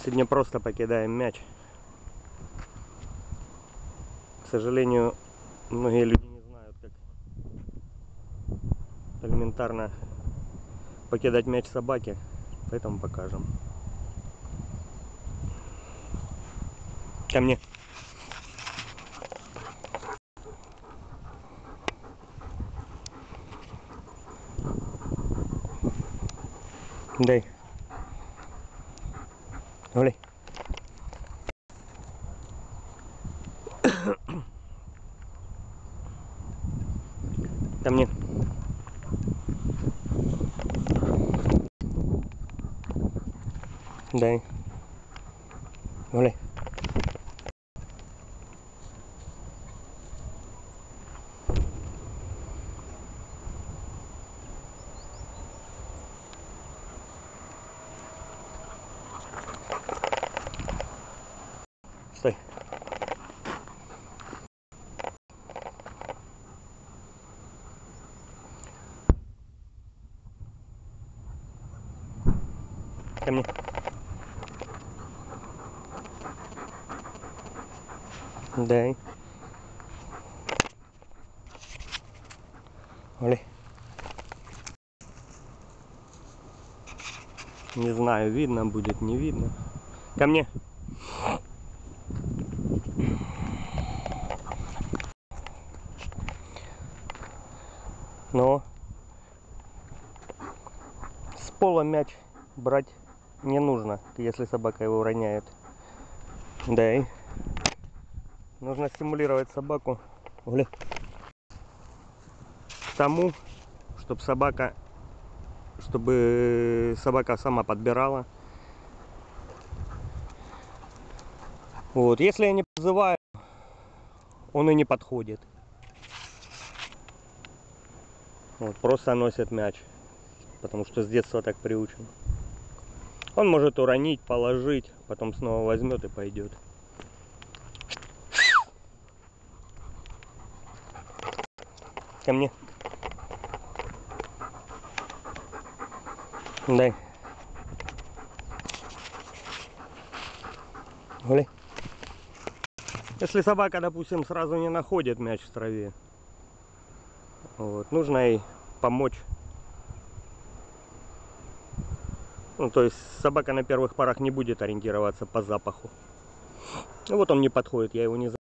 Сегодня просто покидаем мяч. К сожалению, многие люди не знают, как элементарно покидать мяч собаке, поэтому покажем. Ко мне. Дай. Гуляй. Ко мне. Дай. Гуляй. Стой. Ко мне. Дай. Гуляй. Не знаю, видно будет, не видно. Ко мне. Но с пола мяч брать не нужно, если собака его роняет. Дай. Нужно стимулировать собаку к тому, чтобы собака сама подбирала. Вот, если я не позываю, он и не подходит. Вот, просто носит мяч, потому что с детства так приучен. Он может уронить, положить, потом снова возьмет и пойдет. Ко мне. Дай. Гуляй. Если собака, допустим, сразу не находит мяч в траве, вот, нужно ей помочь. Ну, то есть собака на первых порах не будет ориентироваться по запаху. Вот он не подходит, я его не